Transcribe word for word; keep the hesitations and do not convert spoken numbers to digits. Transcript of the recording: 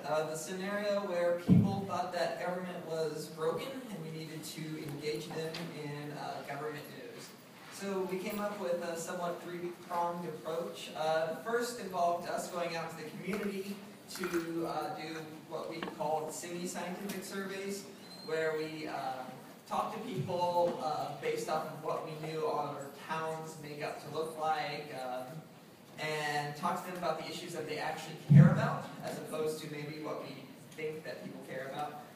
uh, the scenario where people thought that government was broken and we needed to engage them in uh, government news. So we came up with a somewhat three-pronged approach. Uh, first involved us going out to the community to uh, do what we called semi-scientific surveys, where we uh, talked to people uh, based off of what we knew our town's makeup to look like, um, and talk to them about the issues that they actually care about, as opposed to maybe what we think that people care about.